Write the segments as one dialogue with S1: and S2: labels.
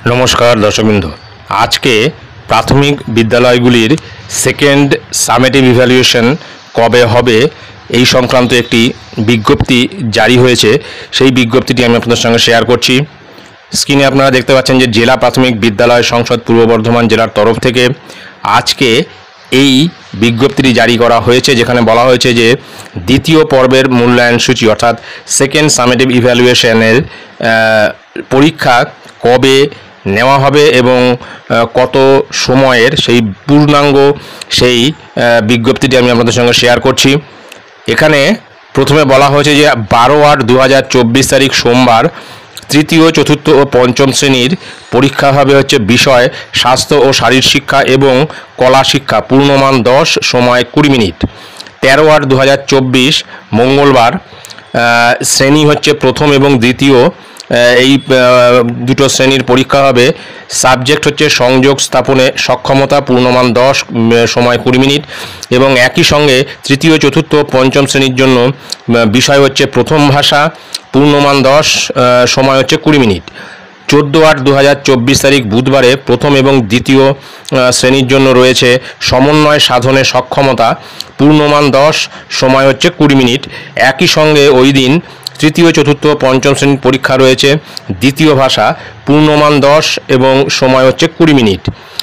S1: নমস্কার দর্শকবৃন্দ। আজকে প্রাথমিক বিদ্যালয়গুলির সেকেন্ড সামেটিভ ইভ্যালুয়েশন কবে হবে এই সংক্রান্ত একটি বিজ্ঞপ্তি জারি হয়েছে। সেই বিজ্ঞপ্তিটি আমি আপনাদের সঙ্গে শেয়ার করছি। স্ক্রিনে আপনারা দেখতে পাচ্ছেন যে জেলা প্রাথমিক বিদ্যালয় সংসদ পূর্ব বর্ধমান জেলার তরফ থেকে আজকে এই বিজ্ঞপ্তিটি জারি করা হয়েছে, যেখানে বলা হয়েছে যে দ্বিতীয় পর্বের মূল্যায়ন সূচি অর্থাৎ সেকেন্ড সামেটিভ ইভ্যালুয়েশনের পরীক্ষা কবে নেওয়া হবে এবং কত সময়ের সেই পূর্ণাঙ্গ সেই বিজ্ঞপ্তিটি আমি আপনাদের সঙ্গে শেয়ার করছি। এখানে প্রথমে বলা হয়েছে যে 12/8/2024 তারিখ সোমবার তৃতীয়, চতুর্থ ও পঞ্চম শ্রেণীর পরীক্ষা হবে হচ্ছে বিষয় স্বাস্থ্য ও শারীর শিক্ষা এবং কলা শিক্ষা, পূর্ণমান 10, সময় 20 মিনিট। 13/8/2024 মঙ্গলবার শ্রেণী হচ্ছে প্রথম এবং দ্বিতীয়, এই দুটো শ্রেণীর পরীক্ষা হবে। সাবজেক্ট হচ্ছে সংযোগ স্থাপনে সক্ষমতা, পূর্ণমান 10, সময় 20 মিনিট এবং একই সঙ্গে তৃতীয়, চতুর্থ, পঞ্চম শ্রেণীর জন্য বিষয় হচ্ছে প্রথম ভাষা, পূর্ণমান 10, সময় হচ্ছে 20 মিনিট। 14/8/2024 তারিখ বুধবারে প্রথম এবং দ্বিতীয় শ্রেণীর জন্য রয়েছে সমন্বয় সাধনে সক্ষমতা, পূর্ণমান 10, সময় হচ্ছে 20 মিনিট। একই সঙ্গে ওই দিন তৃতীয়, চতুর্থ, পঞ্চম শ্রেণীর পরীক্ষা রয়েছে দ্বিতীয় ভাষা, পূর্ণমান 10 এবং সময় হচ্ছে 20 মিনিট।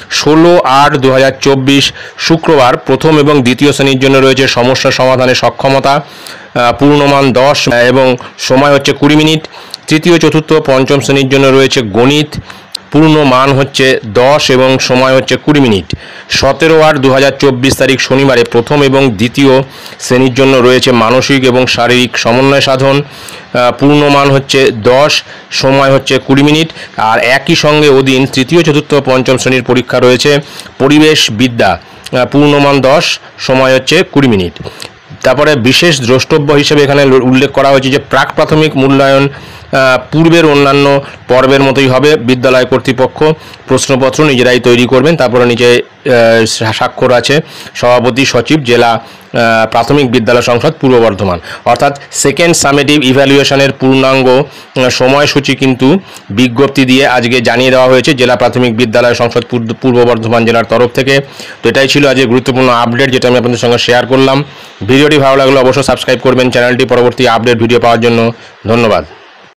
S1: 16/8/2024 শুক্রবার প্রথম এবং দ্বিতীয় শ্রেণীর জন্য রয়েছে সমস্যা সমাধানে সক্ষমতা, পূর্ণমান 10 এবং সময় হচ্ছে 20 মিনিট। তৃতীয়, চতুর্থ, পঞ্চম শ্রেণীর জন্য রয়েছে গণিত, পূর্ণ মান হচ্ছে 10 এবং সময় হচ্ছে 20 মিনিট। 17/8/2024 তারিখ শনিবারে প্রথম এবং দ্বিতীয় শ্রেণীর জন্য রয়েছে মানসিক এবং শারীরিক সমন্বয় সাধন, পূর্ণমান হচ্ছে 10, সময় হচ্ছে 20 মিনিট। আর একই সঙ্গে ওদিন তৃতীয়, চতুর্থ, পঞ্চম শ্রেণীর পরীক্ষা রয়েছে পরিবেশ বিদ্যা, পূর্ণমান 10, সময় হচ্ছে 20 মিনিট। তারপরে বিশেষ দ্রষ্টব্য হিসেবে এখানে উল্লেখ করা হয়েছে যে প্রাক প্রাথমিক মূল্যায়ন পূর্বের অন্যান্য পর্বের মতোই হবে। বিদ্যালয় কর্তৃপক্ষ প্রশ্নপত্র নিজেরাই তৈরি করবেন। তারপরে নিচে স্বাক্ষর আছে সভাপতি সচিব, জেলা প্রাথমিক বিদ্যালয় সংসদ পূর্ব বর্ধমান। অর্থাৎ সেকেন্ড সামেটিভ ইভ্যালুয়েশনের পূর্ণাঙ্গ সময়সূচি কিন্তু বিজ্ঞপ্তি দিয়ে আজকে জানিয়ে দেওয়া হয়েছে জেলা প্রাথমিক বিদ্যালয় সংসদ পূর্ব বর্ধমান জেলার তরফ থেকে। তো এটাই ছিল আজকে গুরুত্বপূর্ণ আপডেট, যেটা আমি আপনাদের সঙ্গে শেয়ার করলাম। ভিডিওটি ভালো লাগলে অবশ্যই সাবস্ক্রাইব করবেন চ্যানেলটি পরবর্তী আপডেট ভিডিও পাওয়ার জন্য। ধন্যবাদ।